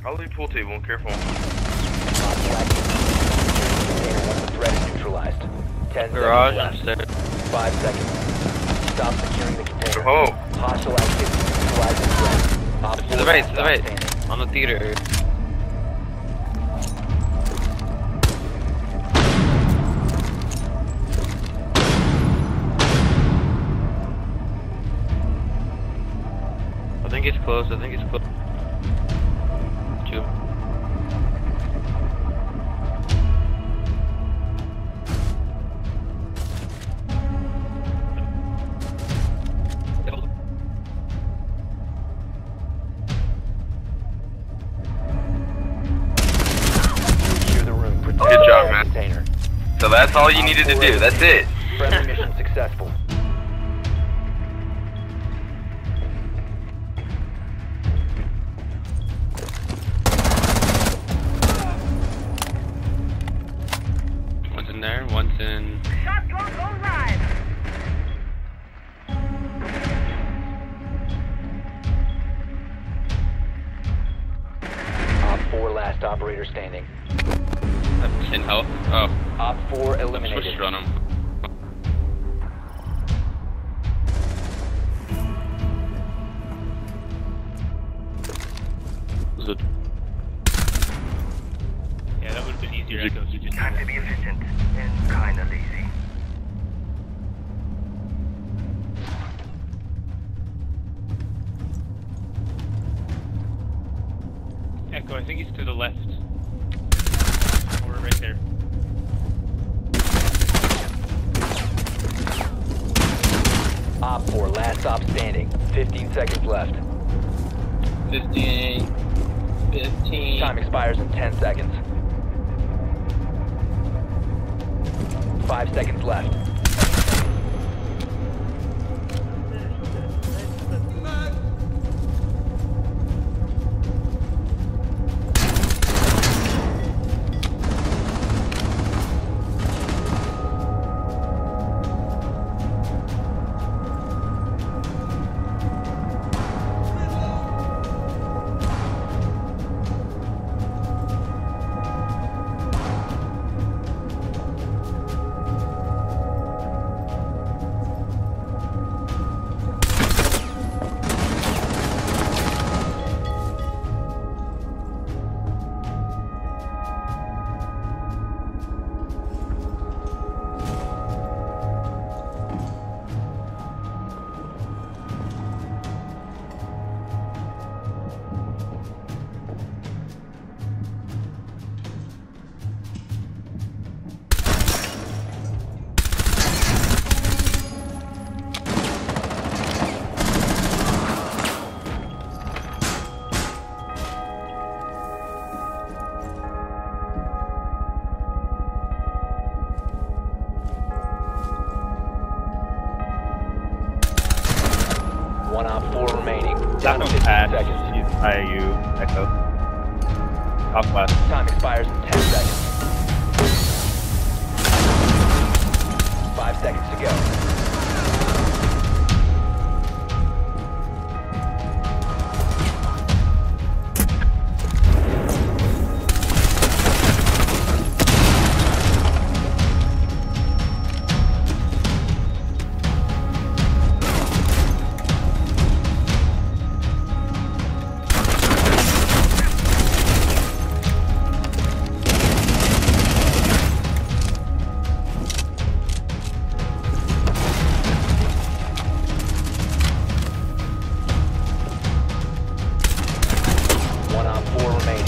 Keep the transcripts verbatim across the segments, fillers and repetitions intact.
Probably pool table, careful. Threat is neutralized. Ten Garage, seconds left. Five seconds. Stop securing the container. Oh. Hostile activity. Neutralize the threat. Op To four the right, to the stop right. standing. On the theater. I think it's close, I think it's close. Two. Secure the room. Protect Good job, the man. container. So that's all you needed to do, that's it. Friendly mission successful. One's in there, one's in... Shot drone go live. Op four last operator standing. In health? Oh. Op four Switched eliminated. on him. Was it? Yeah, that would have been easier. Did you- Echo, you just Time to be efficient and kinda lazy. Echo, I think he's to the left. Or right there. Op four last op standing. Fifteen seconds left. fifteen, fifteen. Time expires in ten seconds. Five seconds left. One op four remaining. Down to fifteen seconds. I U Echo. Top left. Time expires in ten seconds. Five seconds to go. One op four remaining.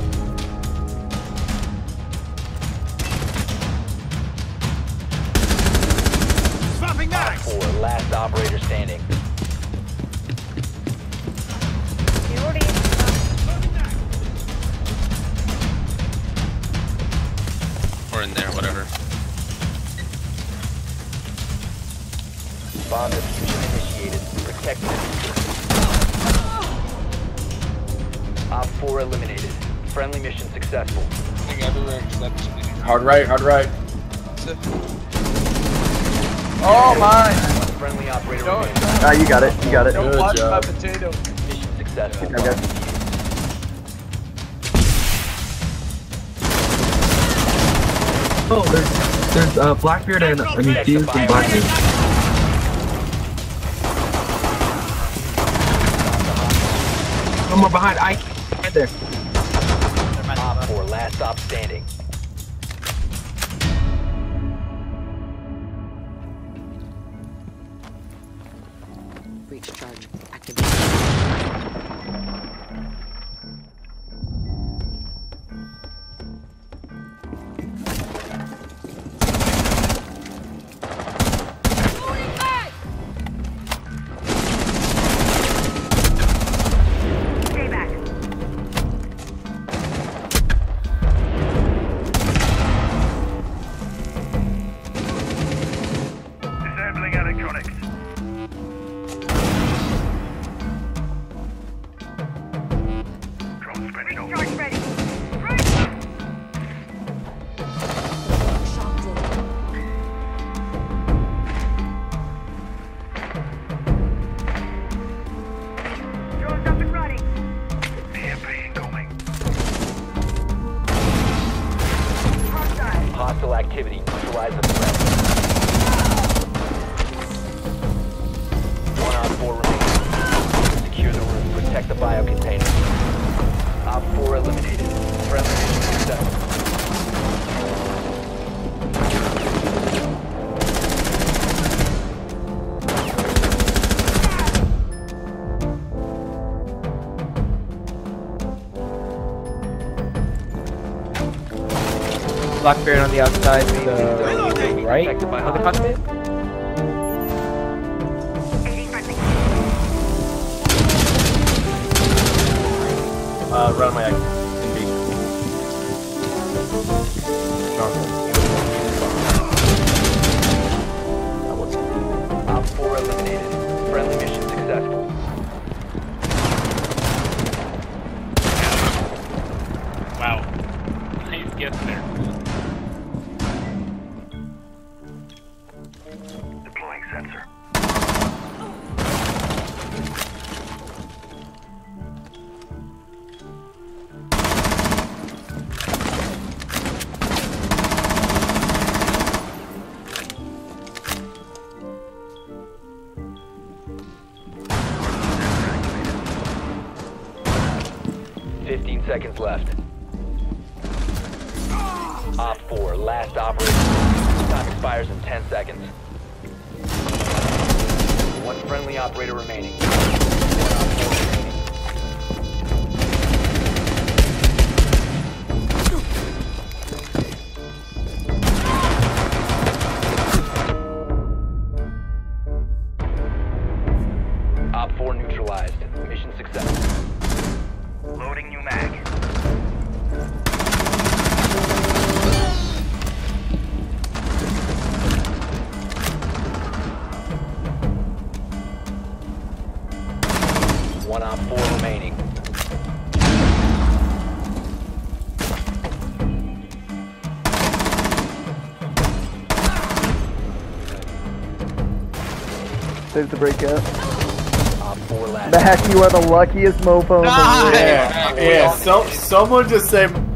Swapping Op four, last operator standing. Or in there, whatever. Bomb diffusion initiated. Protect the diffuser. Op four eliminated. Friendly mission successful. Everywhere except Hard right, hard right. Oh my! One friendly operator Don't- remaining. Ah, you got it, you got it. Don't Good watch job. my potato. Mission successful. Okay. Oh, there's there's uh, Blackbeard and I mean Fuse and Blackbeard. One more behind. I right there. Op four, last stop standing. Breach charge activated. Disabling electronics. Drone special. Recharge ready. Right. Shock drone. Drone's up and running. E M P incoming. Hostile. Hostile activity. Neutralize the threat. One op four remaining. Secure the room. Protect the bio container. Op four eliminated. Friendly mission successful. Blackbeard on the outside, the right Protected by of the hostile. cockpit. Uh, run my exit. Op four eliminated. Friendly mission successful. Wow. Nice guess there. Deploying sensor. Fifteen seconds left. Op four, last operator. Time expires in ten seconds. One friendly operator remaining. One op four remaining. Op four neutralized. Mission successful. Loading new mag. One op four remaining. Save the breakout. Op four last. Mac, you are the luckiest mofo in the world. Yeah, yeah. So, someone just said